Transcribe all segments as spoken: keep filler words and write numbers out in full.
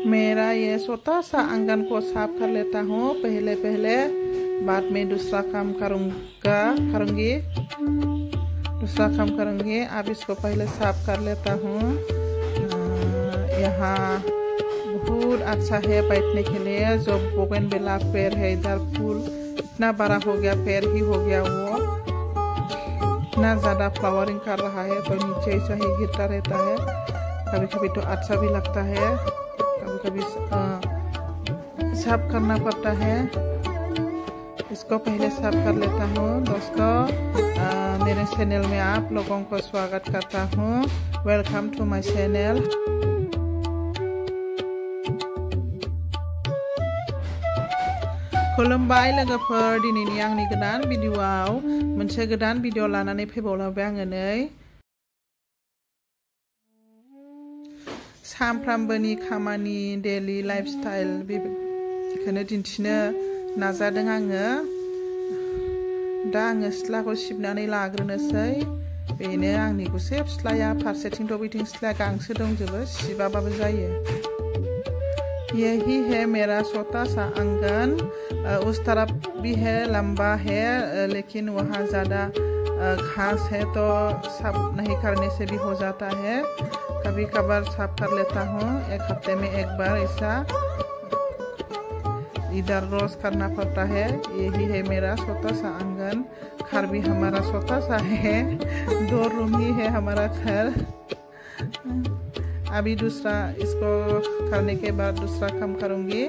मेरा ये छोटा सा आंगन को साफ कर लेता हूँ पहले पहले, बाद में दूसरा काम करूँगा करूँगी दूसरा काम करूँगी। अब इसको पहले साफ कर लेता हूँ। यहाँ बहुत अच्छा है बैठने के लिए। जो बोगनविला पेड़ है, इधर फूल इतना बड़ा हो गया, पेड़ ही हो गया, वो इतना ज़्यादा फ्लावरिंग कर रहा है, तो नीचे ऐसा ही गिरता रहता है। कभी कभी तो अच्छा भी लगता है, कभी कभी साफ करना पड़ता है। इसको पहले साफ कर लेता हूँ। दोस्तों, आ, मेरे चैनल में आप लोगों को स्वागत करता हूँ। Welcome to my channel. खुलुमबाय लोगोफोर, दिनैनि आंनि गोदान भिडिअआव मोनसे गोदान भिडिअ लानानै फैबावलांबाय आङो नै। सानफ्रामबोनि खामानि, डेलि लाइफस्टाइल बेखौनो दिन्थिनो नाजादों आङो। दा आङो सिथ्लाखौ सिबनानै लाग्रोनोसै। बेनो आंनि गुसेब सिथ्लाया। फारसेथिंथ' बैथिं सिथ्लाया गांसो दंजोबो, सिबाबाबो जायो। यही है मेरा छोटा सा आंगन। उस तरफ भी है, लंबा है, लेकिन वहाँ ज़्यादा घास है तो साफ नहीं करने से भी हो जाता है। कभी कभार साफ कर लेता हूँ, एक हफ्ते में एक बार ऐसा। इधर रोज करना पड़ता है। यही है मेरा छोटा सा आंगन। घर भी हमारा छोटा सा है, दो रूम ही है हमारा घर। अभी दूसरा इसको करने के बाद दूसरा काम करूँगी।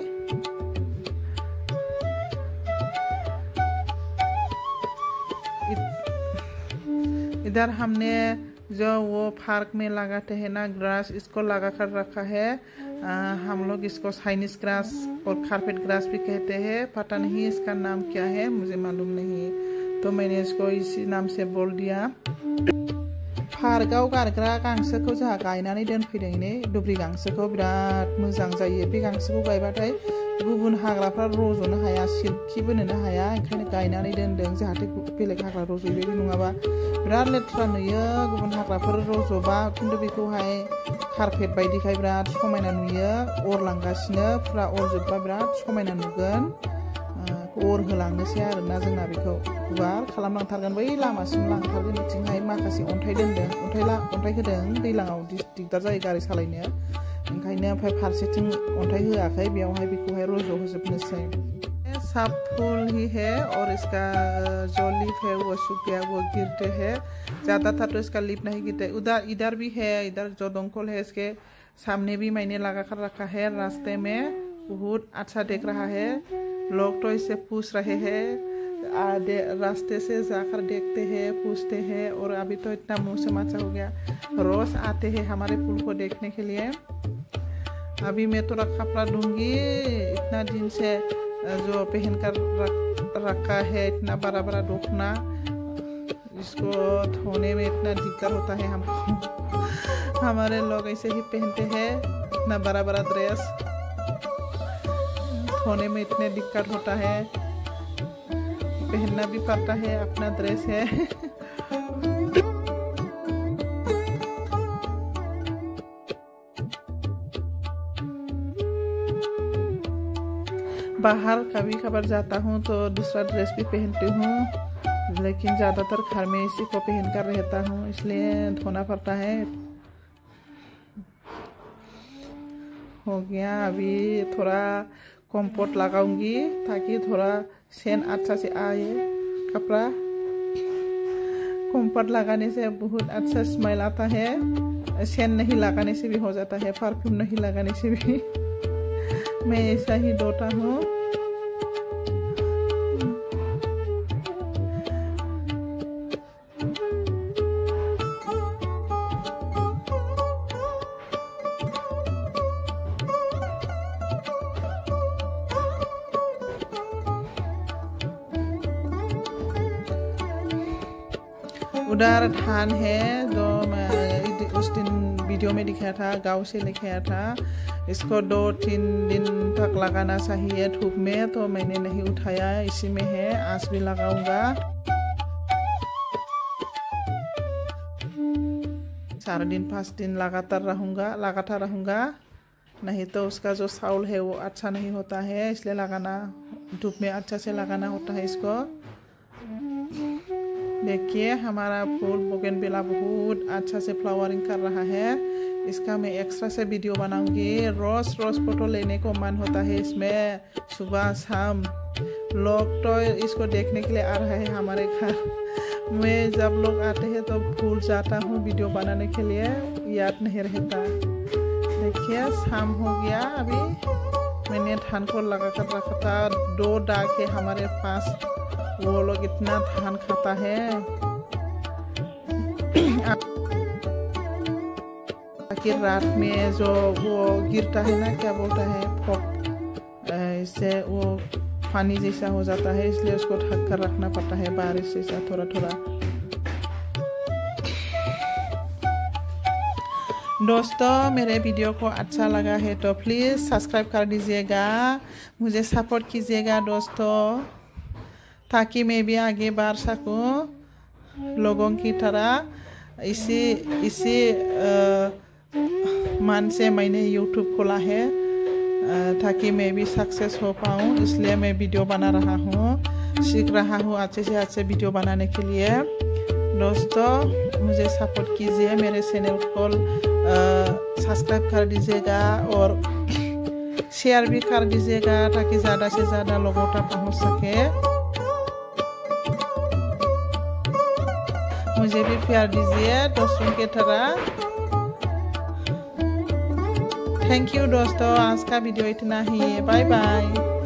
इधर हमने जो वो पार्क में लगाते हैं ना ग्रास, इसको लगा कर रखा है। आ, हम लोग इसको चाइनीज ग्रास और कारपेट ग्रास भी कहते हैं। पता नहीं इसका नाम क्या है, मुझे मालूम नहीं, तो मैंने इसको इसी नाम से बोल दिया। पार्कआव गारग्रा गांसोखौ जोंहा गायनानै दोनफैदों ने। दुब्रि गांसोखौ बिराद मोजां जायो। बे गांसोखौ गायबाथाय गुबुन हाग्राफ्रा रज'नो हाया, सिरखिबोनोनो हाया, ओंखायनो गायनानै दोनदों जाहाथे बेलेग हाग्रा रज'यो बायदि। नङाबा बिराद लेथ्रा नुयो गुबुन हाग्राफोर रज'बा, खिन्थु बेखौहाय कारपेट बायदिखाय बिराद समायना नुयो। अरलांगासिनो, फुरा अरजोबबा बिराद समायना नुगोन। अर होलांनोसै आरोना जोंना बेखौ गुवार खालामलांथारगोन, बै लामासिम लांथारगोन। बिथिंहाय माखासे अन्थाइ दोनदों, अन्थाइ अन्थाइ होदों। दैज्लाङाव दिगदार जायो गारि सालायनो, ओंखायनो। ओमफ्राय फारसेथिं अन्थाइ होआखै, बेयावहाय बेखौहाय रज' होजोबनोसै। सब फूल ही है और इसका जो लीफ है वो सूख गया, वो गिरते हैं ज़्यादातर, तो इसका लीफ नहीं गिरते। उधर इधर भी है, इधर जो दंकल है इसके सामने भी मैंने लगा कर रखा है। रास्ते में बहुत अच्छा देख रहा है। लोग तो इसे पूछ रहे हैं, रास्ते से जाकर देखते हैं, पूछते हैं, और अभी तो इतना मौसम अच्छा हो गया, रोज आते हैं हमारे फूल को देखने के लिए। अभी मैं थोड़ा कपड़ा दूंगी। इतना दिन से जो पहन कर रख, रखा है, इतना बड़ा बड़ा दुखना, इसको धोने में इतना दिक्कत होता है हमको। हमारे लोग ऐसे ही पहनते हैं, इतना बड़ा बड़ा ड्रेस धोने में इतने दिक्कत होता है। पहनना भी पड़ता है, अपना ड्रेस है। बाहर कभी कभार जाता हूँ तो दूसरा ड्रेस भी पहनती हूँ, लेकिन ज़्यादातर घर में इसी को पहन कर रहता हूँ, इसलिए धोना पड़ता है। हो गया। अभी थोड़ा कंपोस्ट लगाऊंगी ताकि थोड़ा सेन अच्छा से आए कपड़ा। कंपोस्ट लगाने से बहुत अच्छा स्मेल आता है। सेन नहीं लगाने से भी हो जाता है, परफ्यूम नहीं लगाने से भी। मैं ऐसा ही धोता हूँ। उधर धान है जो मैं उस दिन वीडियो में दिखाया था, गांव से दिखाया था। इसको दो तीन दिन तक लगाना चाहिए धूप में, तो मैंने नहीं उठाया, इसी में है। आज भी लगाऊंगा। चार दिन पाँच दिन लगातार रहूंगा लगातार रहूंगा नहीं तो उसका जो चावल है वो अच्छा नहीं होता है, इसलिए लगाना धूप में अच्छा से लगाना होता है इसको। देखिए हमारा फूल बोगनविला बहुत अच्छा से फ्लावरिंग कर रहा है। इसका मैं एक्स्ट्रा से वीडियो बनाऊंगी। रोज रोज फोटो लेने को मन होता है इसमें, सुबह शाम लोग तो इसको देखने के लिए आ रहे हैं हमारे घर। मैं जब लोग आते हैं तो भूल जाता हूँ वीडियो बनाने के लिए, याद नहीं रहता। देखिए शाम हो गया, अभी मैंने धान को लगा कर रखा था। दो डाक है हमारे पास, वो लोग इतना धान खाता है। कि रात में जो वो गिरता है ना, क्या बोलता है, फॉग, इससे वो पानी जैसा हो जाता है, इसलिए उसको ढक कर रखना पड़ता है बारिश जैसा थोड़ा थोड़ा। दोस्तों मेरे वीडियो को अच्छा लगा है तो प्लीज़ सब्सक्राइब कर दीजिएगा, मुझे सपोर्ट कीजिएगा दोस्तों, ताकि मैं भी आगे बढ़ सकूं लोगों की तरह। इसी इसी मन से मैंने यूट्यूब खोला है, ताकि मैं भी सक्सेस हो पाऊँ, इसलिए मैं वीडियो बना रहा हूँ, सीख रहा हूँ अच्छे से अच्छे वीडियो बनाने के लिए। दोस्तों मुझे सपोर्ट कीजिए, मेरे चैनल को सब्सक्राइब कर दीजिएगा और शेयर भी कर दीजिएगा, ताकि ज़्यादा से ज़्यादा लोगों तक पहुँच सके। मुझे भी प्यार दीजिए दोस्तों की तरह। थैंक यू दोस्तों, आज का वीडियो इतना ही है, बाय बाय।